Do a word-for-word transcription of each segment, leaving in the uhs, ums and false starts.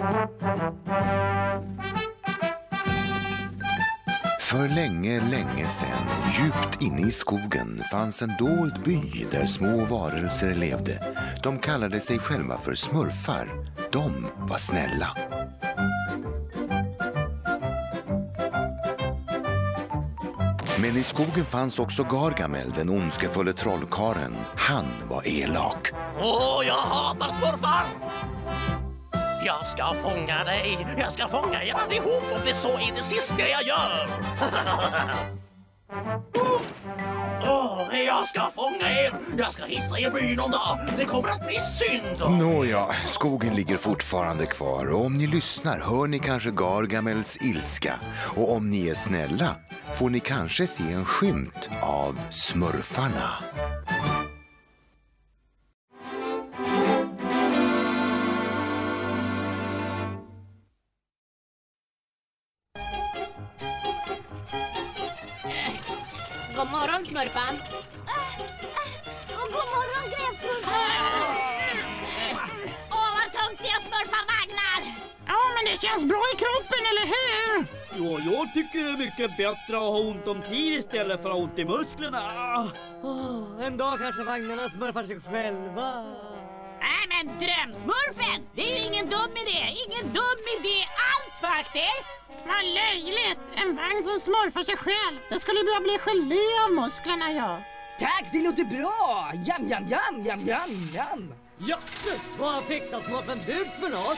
För länge, länge sedan, djupt inne i skogen, fanns en dold by där små varelser levde. De kallade sig själva för smurfar. De var snälla. Men i skogen fanns också Gargamel, den ondskefulle trollkaren. Han var elak. Åh, jag hatar smurfar! Jag ska fånga dig, jag ska fånga er allihop och det så är det sista jag gör. Åh, oh, jag ska fånga er, jag ska hitta er byn någon dag. Det kommer att bli synd. Nåja, skogen ligger fortfarande kvar och om ni lyssnar hör ni kanske Gargamels ilska. Och om ni är snälla får ni kanske se en skymt av smurfarna. God morgon, smurfan. Äh, äh, och god morgon, grävsmurfan. Åh, vad tungt det är att smurfa vagnar. Ja, men det känns bra i kroppen, eller hur? Ja, jag tycker det är mycket bättre att ha ont om tid istället för att ha ont i musklerna. Oh, en dag kanske vagnarna smurfar sig själva. Nej, men drömsmurfen! Det är ju ingen dum idé. Ingen dum idé alls faktiskt. Vad löjligt! En vagn som smurfar sig själv. Det skulle bara bli gelé av musklerna, ja. Tack, det låter bra! Jam, jam, jam, jam, jam, jam! Jösses, vad fixar smurfen byggt för något?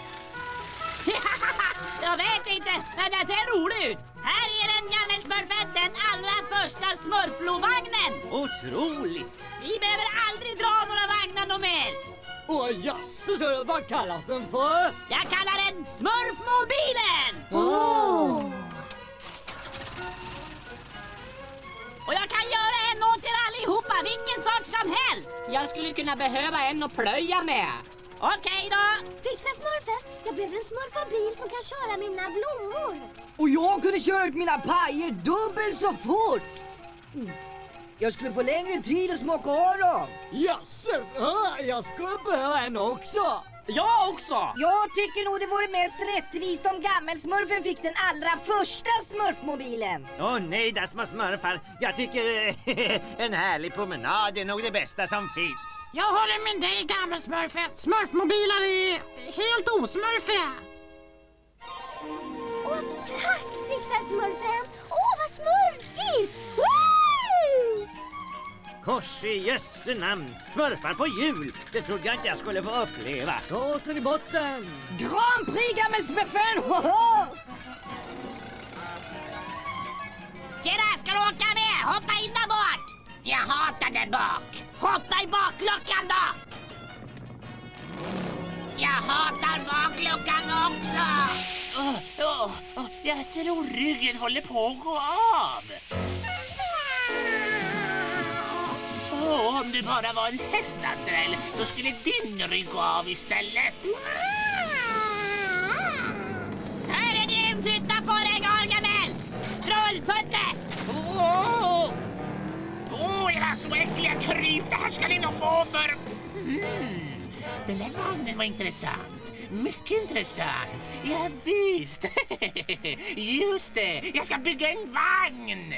Jag vet inte, men det ser roligt ut. Här är den, gammelsmurfen, den allra första smurflovagnen. Otroligt! Vi behöver aldrig dra några vagnar någon mer. Åh, jösses, vad kallas den för? Jag kallar den Smurfmobilen. Oh. Och jag kan göra en åt er allihopa, vilken sort som helst. Jag skulle kunna behöva en att plöja med. Okej då. Fixa smurfen. Jag behöver en smurfabil som kan köra mina blommor. Och jag kunde köra ut mina pajer dubbelt så fort. Mm. Jag skulle få längre tid att smaka av dem. Jösses, jag skulle behöva en också. Jag också! Jag tycker nog det vore mest rättvist om gammelsmurfen fick den allra första smurfmobilen. Åh oh, nej, där små smurfar. Jag tycker en härlig promenad är nog det bästa som finns. Jag håller med dig, gammelsmurfen. Smurfmobiler är helt osmurfiga. Åh, tack, fixar smurfen. Åh, vad smurfigt! Woo! Kors i jösse namn. Smurfar på jul. Det trodde jag inte jag skulle få uppleva. Gasen i botten. Grand Prix gammelsmurfen! Tjena, ska du åka med? Hoppa in där bak. Jag hatar där bak. Hoppa i bakluckan då. Jag hatar bakluckan också. Oh, oh, oh, jag ser hur ryggen håller på att gå av. Oh, om det bara var en hästastrell så skulle din rygg gå av istället. Här är du, titta på dig, Gargamel. Trollputte. Åh, oh, oh, era så äckliga kryp. Det här ska ni nog få för... Mm. Den där vagnen var intressant. Mycket intressant. Ja, visst. Just det. Jag ska bygga en vagn.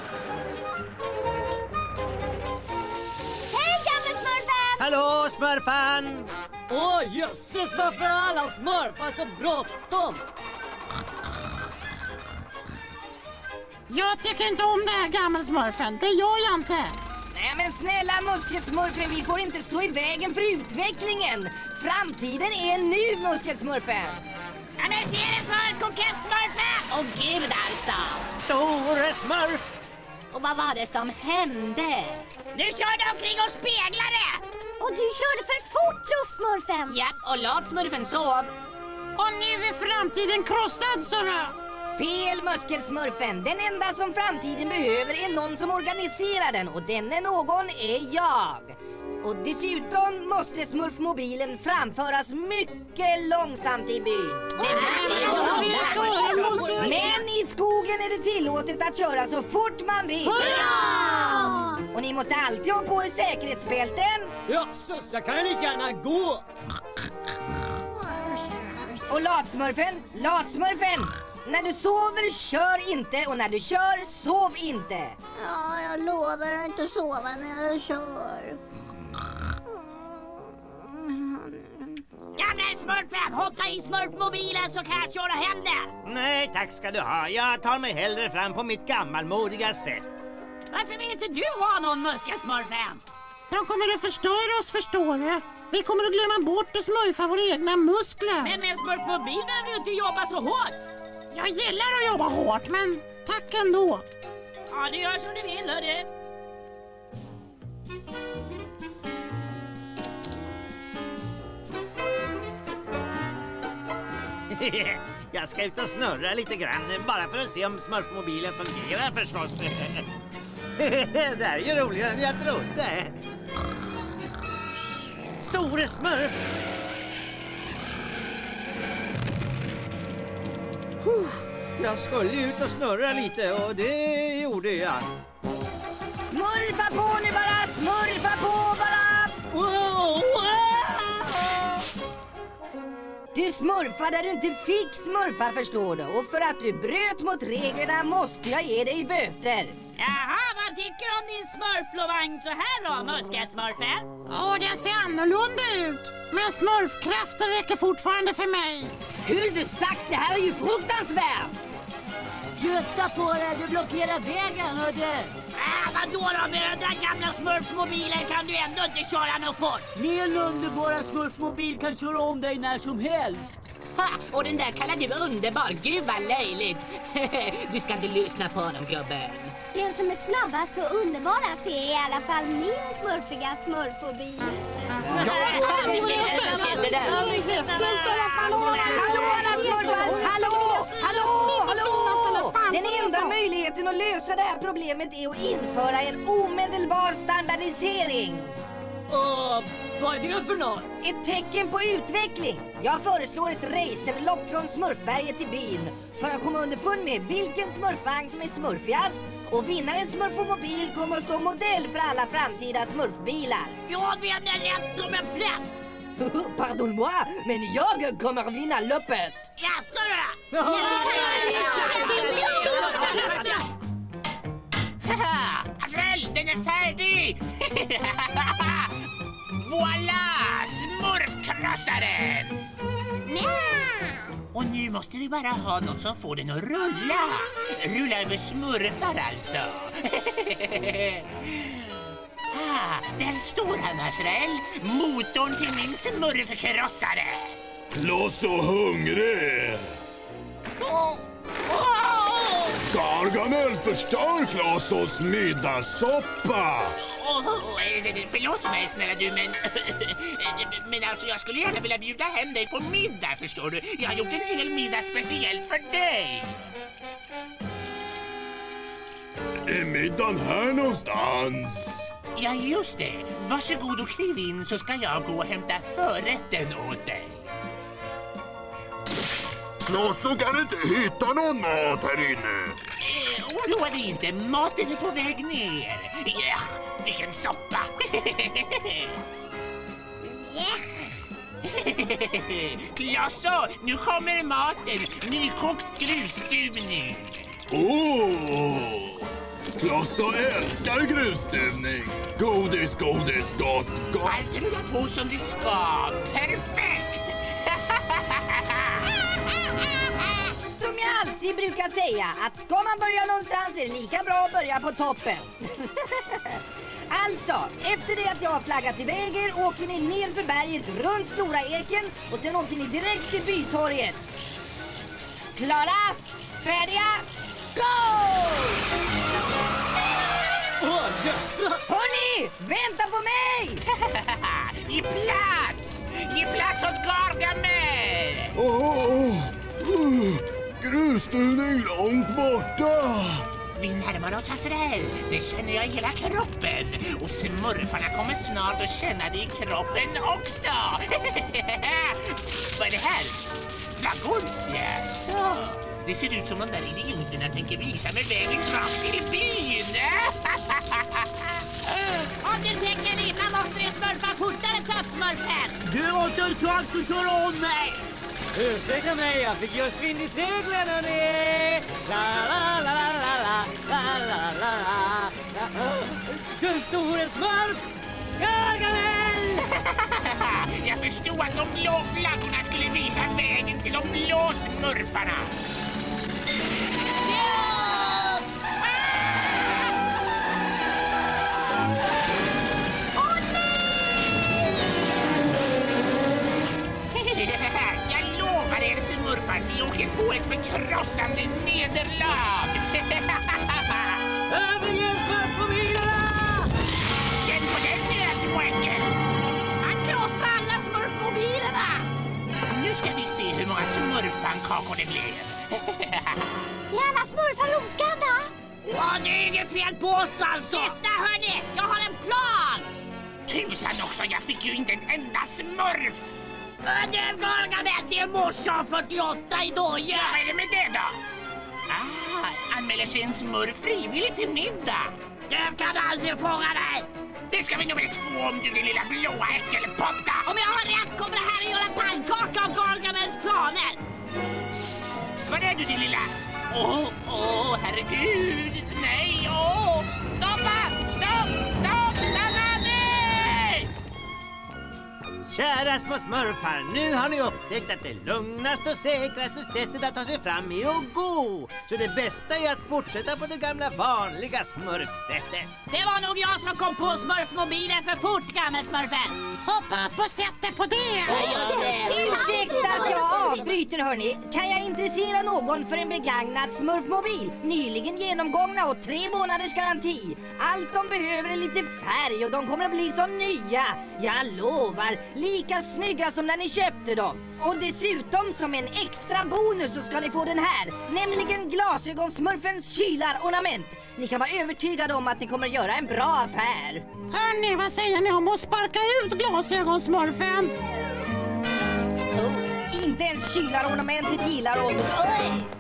Hallå, smurfan! Åh, oh, jösses, varför har alla smurfar så bråttom? Jag tycker inte om det här, gammelsmurfen. Det gör jag inte. Nej, men snälla muskelsmurfen, vi får inte stå i vägen för utvecklingen. Framtiden är nu, muskelsmurfen. Ja, men ser det för kokettsmurfen? Åh gud alltså. Stora smurf! Och vad var det som hände? Du körde omkring och speglade. Och du körde för fort, proffsmurfen. Ja, och latsmurfen sov. Och nu är framtiden krossad, så då. Fel, muskelsmurfen. Den enda som framtiden behöver är någon som organiserar den. Och denne någon är jag. Och dessutom måste smurfmobilen framföras mycket långsamt i byn. Men i skogen är det tillåtet att köra så fort man vill. Ja! Och ni måste alltid ha på er säkerhetsbälten. Jösses, jag kan lika gärna gå. Och Och latsmurfen, latsmurfen! När du sover, kör inte, och när du kör, sov inte. Ja, jag lovar att inte sova när jag kör. Gamla smurfen, hoppa i smurfmobilen så kan jag köra hem den. Nej, tack ska du ha. Jag tar mig hellre fram på mitt gammalmodiga sätt. Varför vill inte du ha någon muskelsmurfen? De kommer att förstöra oss, förstår du. Vi kommer att glömma bort och smurfa våra egna muskler. Men med en smurfmobil behöver du inte jobba så hårt. Jag gillar att jobba hårt, men tack ändå. Ja, du gör som du vill, hörru. Jag ska ut och snurra lite grann, bara för att se om smurfmobilen fungerar förstås. Det här är ju roligare än jag trodde. Store smurf! Jag skulle ju ut och snurra lite, och det gjorde jag. Smurfa på nu bara, smurfa på bara! Wow, wow. Du smurfade där du inte fick smurfa, förstår du. Och för att du bröt mot reglerna måste jag ge dig böter. Jaha, vad tycker du om din smurflovagn så här då, muskelsmurfen? Åh, den ser annorlunda ut. Men smurfkraften räcker fortfarande för mig. Kul du sagt, det här är ju fruktansvärt. Flytta på dig, du blockerar vägen, hördu. Äh, vadå då, med den där gamla smurfmobilen kan du ändå inte köra något fort. Min underbara smurfmobil kan köra om dig när som helst. Ha, och den där kallar du underbar. Gud vad löjligt. Du ska inte lyssna på honom, gubben. Den som är snabbast och underbarast är i alla fall min smurfiga smurfmobil. Ja, Hallå alla smurfar! Hallå! Hallå! Hallå! Den enda möjligheten att lösa det här problemet är att införa en omedelbar standardisering. Uh, vad är det för något? Ett tecken på utveckling. Jag föreslår ett racerlopp från Smurfberget till byn för att komma underfund med vilken smurfvagn som är smurfigast. Och vinnarens smurfmobil kommer att stå modell för alla framtida smurfbilar. Jag vinner rätt som en plätt. Pardon-moi, men jag kommer vinna loppet. Jaså då? Haha, Azrael, den är färdig! Voila! Smurfkrossaren! Och nu måste vi bara ha något som får den att rulla. Rulla över smurfar alltså. Ah, där står han, Azrael. Motorn till min smurfkrossare. Kloss och hungrig. Oh. Oh. Gargamel förstör Klossos middagssoppa. Oh, oh, förlåt mig snälla du, men men alltså jag skulle gärna vilja bjuda hem dig på middag, förstår du. Jag har gjort en hel middag speciellt för dig. Är middagen här någonstans? Ja, just det. Varsågod och kliv in så ska jag gå och hämta förrätten åt dig. Klosso kan inte hitta någon mat här inne. Eh, oroa dig inte, maten är på väg ner. Ja, vilken soppa. Klosso, nu kommer maten. Nykokt grusstuvning. Åh! Klosso älskar grusstuvning. Godis, godis, gott, gott. Allt rullar på som det ska. Perfekt! Som jag alltid brukar säga, att ska man börja någonstans är det lika bra att börja på toppen. Alltså, efter det att jag har flaggat iväg er åker ni ner för berget runt Stora Eken och sen åker ni direkt till bytorget. Klara, färdiga, go! Åh, jösses! Hörni, vänta på mig! Ge plats! Ge plats åt Gargamel! Åh, oh, oh, grusstuvning långt borta. Vi närmar oss, Azrael. Det känner jag i hela kroppen. Och smurfarna kommer snart att känna det i kroppen också. Vad är det här? Flaggor? Jaså? Det ser ut som de där idioterna tänker visa mig vägen rakt till byn. Om du tänker innan måste du smurfa fortare, Plötsmurfen. Du har inte en chans att köra om mig. Ursäkta mig, jag fick just vind i seglen, hörni! La la la la la la la la la la. Den store smurf! Gargamel! Jag förstod att de blå flaggorna skulle visa vägen till de blå smurfarna. Jag lovar er smurfar, ni åker på ett förkrossande nederlag. Övningen smurfmobilerna! Känn på den, era små äckel! Han krossar alla smurfmobilerna! Nu ska vi se hur många smurfpannkakor det blev. Är alla smurfar oskadda? Ja, det är inget fel på oss alltså! Lyssna hörni, jag har en plan! Tusan också, jag fick ju inte en enda smurf! Men det Gargamel, det är morsan fyrtioåtta i doja! Ja, vad är det med det då? Ah, anmäler sig en smurf frivilligt till middag. Du kan aldrig fånga dig! Det ska vi nog bli två om du, din lilla blåa äckelpotta! Om jag har rätt kommer det här att göra pannkaka av Gargamels planer! Var är du, din lilla? Åh, oh, åh, oh, herregud! Nej, åh! Oh. Stoppa! Stopp! Stopp! Stanna! Nej! Kära små smurfar, nu har ni upptäckt att det lugnaste och säkraste sättet att ta sig fram är att gå. Så det bästa är att fortsätta på det gamla vanliga smurfsättet. Det var nog jag som kom på smurfmobilen för fort, gammelsmurfen. Hoppa upp och sätt dig på det! Ursäkta att jag avbryter, hörni. Kan jag intressera någon för en begagnad smurfmobil? Nyligen genomgångna och tre månaders garanti. Allt de behöver är lite färg och de kommer att bli som nya. Jag lovar, lika snygga som när ni köpte dem. Och dessutom som en extra bonus så ska ni få den här, nämligen glasögonsmurfens kylarornament. Ni kan vara övertygade om att ni kommer att göra en bra affär. Hörni, vad säger ni om att sparka ut glasögonsmurfen? Oh, inte ens kylarornamentet gillar honom. Oj!